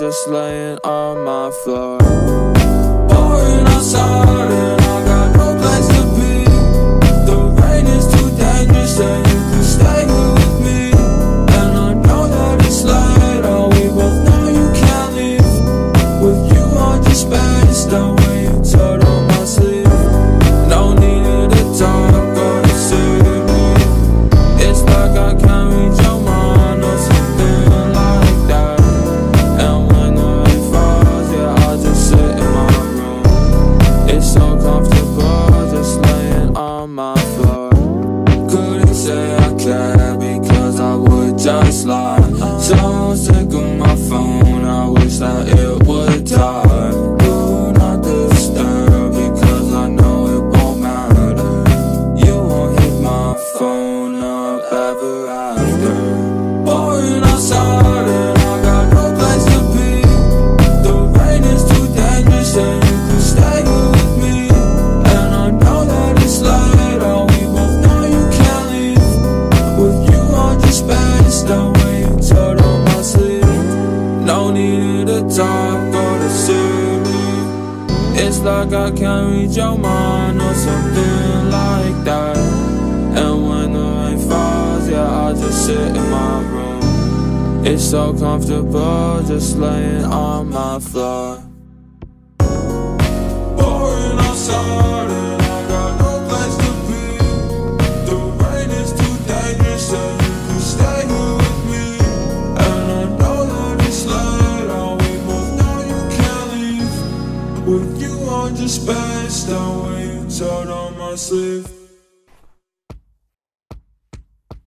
just laying on my floor. Boring outside and I got no place to be. The rain is too dangerous and you can stay here with me. And I know that it's late, oh we both know you can't leave. With you I just spaced the way you tore on my sleeve. No need to talk or to see me. It's like I can't read your mind or something like that. And when the rain falls, yeah, I just sit in my room. It's so comfortable just laying on my floor. Couldn't say I care because I would just lie. So sick of my phone, I wish that it would die. Do not disturb because I know it won't matter. You won't hit my phone up ever after. Boring outside and I got no place to be. The rain is too dangerous and you can stay here with me. And I know that it's late, oh we both know you can't leave. With you I just spaced the way you tore on my sleeve. No need to talk or to see me. It's like I can't read your mind or something like that. And when the rain falls, yeah, I just sit in my room. It's so comfortable just laying on my floor. Boring outside and I got no place to be. The rain is too dangerous and you can stay here with me. And I know that it's late, oh we both know you can't leave. With you on just space, the way you tore on my sleeve.